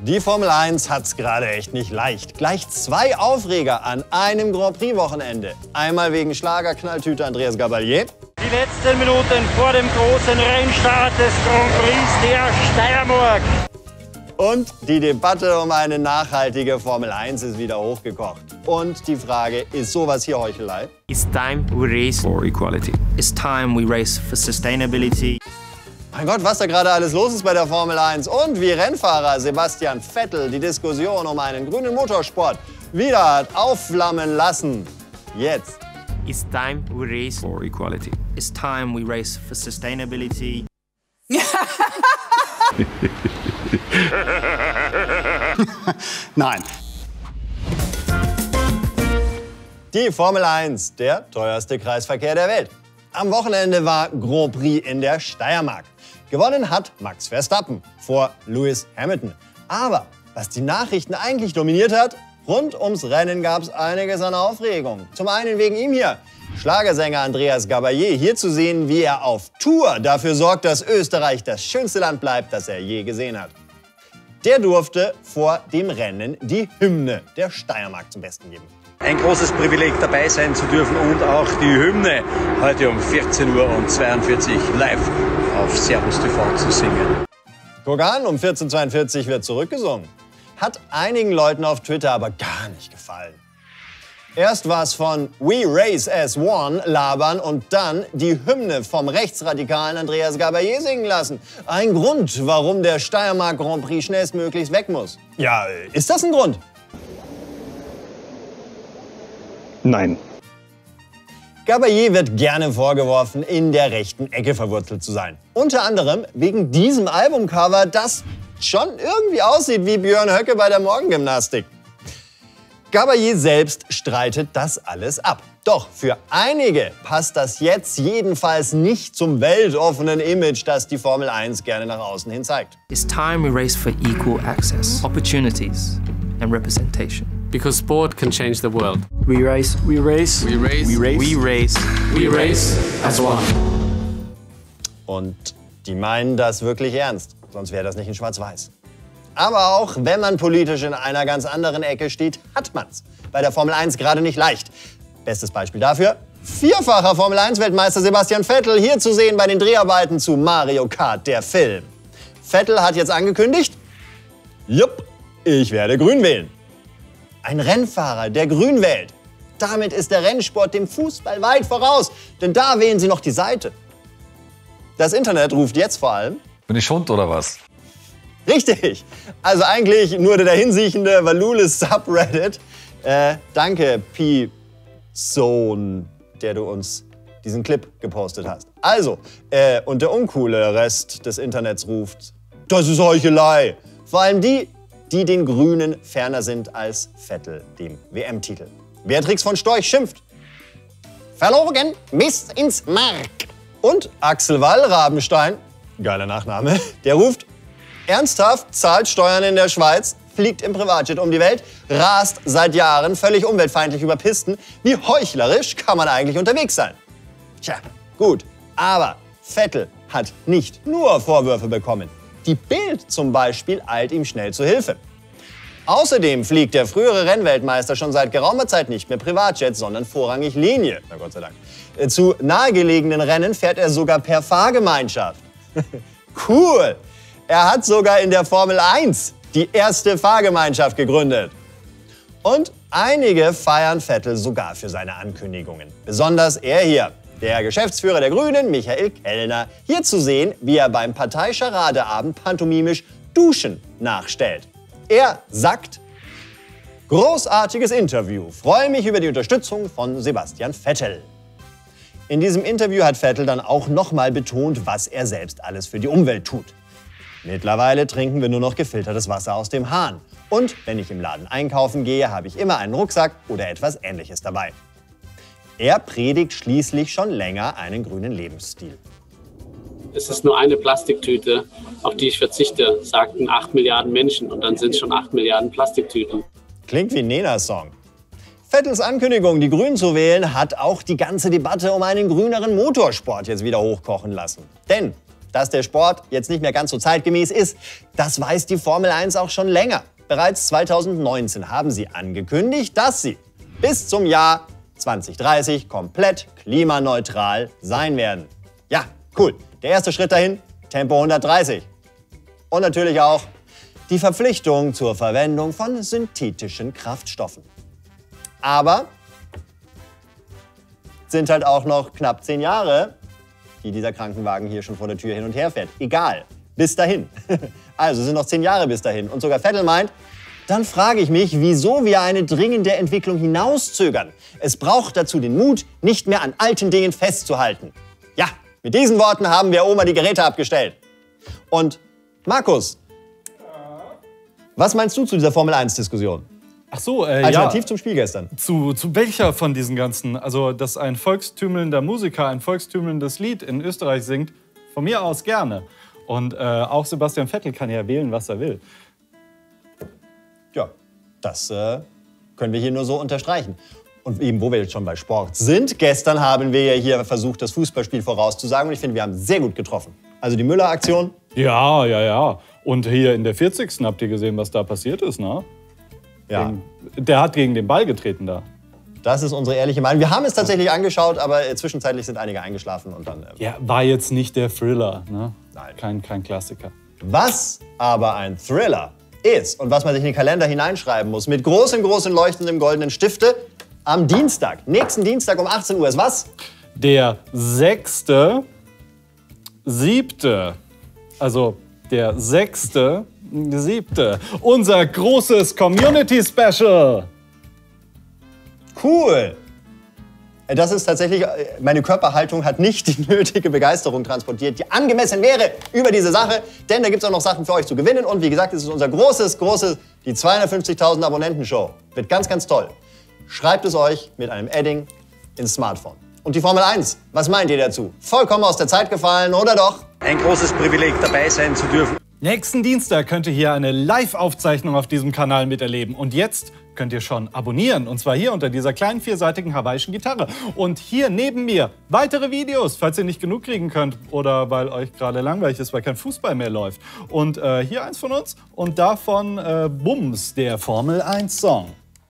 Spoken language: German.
Die Formel 1 hat's gerade echt nicht leicht. Gleich 2 Aufreger an einem Grand Prix-Wochenende. Einmal wegen Schlagerknalltüte Andreas Gabalier. Die letzten Minuten vor dem großen Rennstart des Grand Prix der Steiermark. Und die Debatte um eine nachhaltige Formel 1 ist wieder hochgekocht. Und die Frage, ist sowas hier Heuchelei? It's time we race for equality. It's time we race for sustainability. Mein Gott, was da gerade alles los ist bei der Formel 1 und wie Rennfahrer Sebastian Vettel die Diskussion um einen grünen Motorsport wieder hat aufflammen lassen. Jetzt. It's time we race for equality. It's time we race for sustainability. Nein. Die Formel 1, der teuerste Kreisverkehr der Welt. Am Wochenende war Grand Prix in der Steiermark. Gewonnen hat Max Verstappen vor Lewis Hamilton. Aber was die Nachrichten eigentlich dominiert hat, rund ums Rennen gab es einiges an Aufregung. Zum einen wegen ihm hier, Schlagersänger Andreas Gabalier, hier zu sehen, wie er auf Tour dafür sorgt, dass Österreich das schönste Land bleibt, das er je gesehen hat. Der durfte vor dem Rennen die Hymne der Steiermark zum Besten geben. Ein großes Privileg, dabei sein zu dürfen und auch die Hymne heute um 14:42 Uhr live auf Servus TV zu singen. Guck an, um 14:42 Uhr wird zurückgesungen. Hat einigen Leuten auf Twitter aber gar nicht gefallen. Erst war es von We Race as One labern und dann die Hymne vom rechtsradikalen Andreas Gabalier singen lassen. Ein Grund, warum der Steiermark Grand Prix schnellstmöglichst weg muss. Ja, ist das ein Grund? Nein. Gabalier wird gerne vorgeworfen, in der rechten Ecke verwurzelt zu sein. Unter anderem wegen diesem Albumcover, das schon irgendwie aussieht wie Björn Höcke bei der Morgengymnastik. Gabalier selbst streitet das alles ab. Doch für einige passt das jetzt jedenfalls nicht zum weltoffenen Image, das die Formel 1 gerne nach außen hin zeigt. It's time we race for equal access, opportunities and representation. Because sport can change the world. We race. We race. We race. We race. We race. We race as one. Und die meinen das wirklich ernst, sonst wäre das nicht in Schwarz-Weiß. Aber auch wenn man politisch in einer ganz anderen Ecke steht, hat man's bei der Formel 1 gerade nicht leicht. Bestes Beispiel dafür: vierfacher Formel 1-Weltmeister Sebastian Vettel, hier zu sehen bei den Dreharbeiten zu Mario Kart, der Film. Vettel hat jetzt angekündigt, jupp, ich werde grün wählen. Ein Rennfahrer, der grün wählt. Damit ist der Rennsport dem Fußball weit voraus, denn da wählen sie noch die Seite. Das Internet ruft jetzt vor allem: Bin ich Schund oder was? Richtig. Also eigentlich nur der dahinsiechende Valulis Subreddit. Danke, P-Zone, der du uns diesen Clip gepostet hast. Also, und der uncoole Rest des Internets ruft: Das ist Heuchelei. Vor allem die den Grünen ferner sind als Vettel, dem WM-Titel. Beatrix von Storch schimpft: Verlogen bis ins Mark. Und Axel Wallrabenstein, geiler Nachname, der ruft: Ernsthaft, zahlt Steuern in der Schweiz, fliegt im Privatjet um die Welt, rast seit Jahren völlig umweltfeindlich über Pisten. Wie heuchlerisch kann man eigentlich unterwegs sein? Tja, gut, aber Vettel hat nicht nur Vorwürfe bekommen. Die Bild zum Beispiel eilt ihm schnell zu Hilfe. Außerdem fliegt der frühere Rennweltmeister schon seit geraumer Zeit nicht mehr Privatjet, sondern vorrangig Linie. Na Gott sei Dank. Zu nahegelegenen Rennen fährt er sogar per Fahrgemeinschaft. Cool! Er hat sogar in der Formel 1 die erste Fahrgemeinschaft gegründet. Und einige feiern Vettel sogar für seine Ankündigungen. Besonders er hier, der Geschäftsführer der Grünen, Michael Kellner, hier zu sehen, wie er beim Parteischaradeabend pantomimisch Duschen nachstellt. Er sagt: Großartiges Interview, freue mich über die Unterstützung von Sebastian Vettel. In diesem Interview hat Vettel dann auch nochmal betont, was er selbst alles für die Umwelt tut. Mittlerweile trinken wir nur noch gefiltertes Wasser aus dem Hahn. Und wenn ich im Laden einkaufen gehe, habe ich immer einen Rucksack oder etwas Ähnliches dabei. Er predigt schließlich schon länger einen grünen Lebensstil. Es ist nur eine Plastiktüte, auf die ich verzichte, sagten 8 Milliarden Menschen. Und dann sind es schon 8 Milliarden Plastiktüten. Klingt wie ein Nena-Song. Vettels Ankündigung, die Grünen zu wählen, hat auch die ganze Debatte um einen grüneren Motorsport jetzt wieder hochkochen lassen. Denn Dass der Sport jetzt nicht mehr ganz so zeitgemäß ist, das weiß die Formel 1 auch schon länger. Bereits 2019 haben sie angekündigt, dass sie bis zum Jahr 2030 komplett klimaneutral sein werden. Ja, cool. Der erste Schritt dahin, Tempo 130. Und natürlich auch die Verpflichtung zur Verwendung von synthetischen Kraftstoffen. Aber sind halt auch noch knapp 10 Jahre, die dieser Krankenwagen hier schon vor der Tür hin und her fährt. Egal, bis dahin. Also sind noch 10 Jahre bis dahin. Und sogar Vettel meint, dann frage ich mich, wieso wir eine dringende Entwicklung hinauszögern. Es braucht dazu den Mut, nicht mehr an alten Dingen festzuhalten. Ja, mit diesen Worten haben wir Oma die Geräte abgestellt. Und Markus, was meinst du zu dieser Formel-1-Diskussion? Ach so, Alternativ zum Spiel gestern. Zu welcher von diesen ganzen? Also, dass ein volkstümelnder Musiker ein volkstümelndes Lied in Österreich singt, von mir aus gerne. Und auch Sebastian Vettel kann ja wählen, was er will. Ja, das können wir hier nur so unterstreichen. Und eben, wo wir jetzt schon bei Sport sind, gestern haben wir ja hier versucht, das Fußballspiel vorauszusagen. Und ich finde, wir haben sehr gut getroffen. Also die Müller-Aktion. Ja. Und hier in der 40. habt ihr gesehen, was da passiert ist, ne? Ja. Der hat gegen den Ball getreten da. Das ist unsere ehrliche Meinung. Wir haben es tatsächlich angeschaut, aber zwischenzeitlich sind einige eingeschlafen. Und dann, Ja, war jetzt nicht der Thriller, ne? Nein. Kein Klassiker. Was aber ein Thriller ist und was man sich in den Kalender hineinschreiben muss, mit großen leuchtenden goldenen Stifte, am Dienstag, nächsten Dienstag um 18 Uhr ist was? Der 6.7. Also der 6.7. Unser großes Community-Special. Cool. Das ist tatsächlich, meine Körperhaltung hat nicht die nötige Begeisterung transportiert, die angemessen wäre über diese Sache. Denn da gibt es auch noch Sachen für euch zu gewinnen. Und wie gesagt, es ist unser großes, die 250.000 Abonnenten-Show. Wird ganz toll. Schreibt es euch mit einem Adding ins Smartphone. Und die Formel 1, was meint ihr dazu? Vollkommen aus der Zeit gefallen, oder doch? Ein großes Privileg, dabei sein zu dürfen. Nächsten Dienstag könnt ihr hier eine Live-Aufzeichnung auf diesem Kanal miterleben. Und jetzt könnt ihr schon abonnieren. Und zwar hier unter dieser kleinen vierseitigen hawaiischen Gitarre. Und hier neben mir weitere Videos, falls ihr nicht genug kriegen könnt oder weil euch gerade langweilig ist, weil kein Fußball mehr läuft. Und hier eins von uns und davon Bums, der Formel 1 Song.